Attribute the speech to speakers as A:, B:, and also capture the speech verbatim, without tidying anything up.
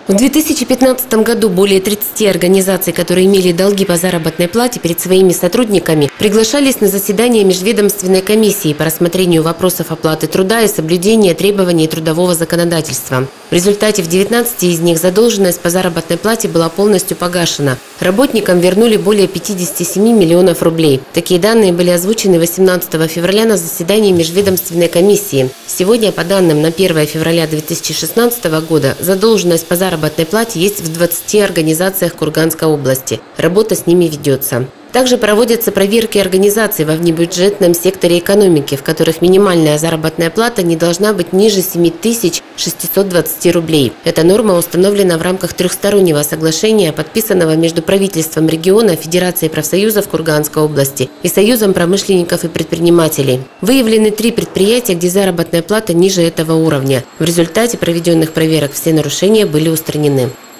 A: В две тысячи пятнадцатом году более тридцати организаций, которые имели долги по заработной плате перед своими сотрудниками, приглашались на заседание Межведомственной комиссии по рассмотрению вопросов оплаты труда и соблюдения требований трудового законодательства. В результате в девятнадцати из них задолженность по заработной плате была полностью погашена. Работникам вернули более пятидесяти семи миллионов рублей. Такие данные были озвучены восемнадцатого февраля на заседании Межведомственной комиссии. Сегодня, по данным на первое февраля две тысячи шестнадцатого года, задолженность по заработной плате есть в двадцати организациях Курганской области. Работа с ними ведется. Также проводятся проверки организаций во внебюджетном секторе экономики, в которых минимальная заработная плата не должна быть ниже семи тысяч шестисот двадцати рублей. Эта норма установлена в рамках трехстороннего соглашения, подписанного между правительством региона, Федерацией профсоюзов Курганской области и Союзом промышленников и предпринимателей. Выявлены три предприятия, где заработная плата ниже этого уровня. В результате проведенных проверок все нарушения были устранены.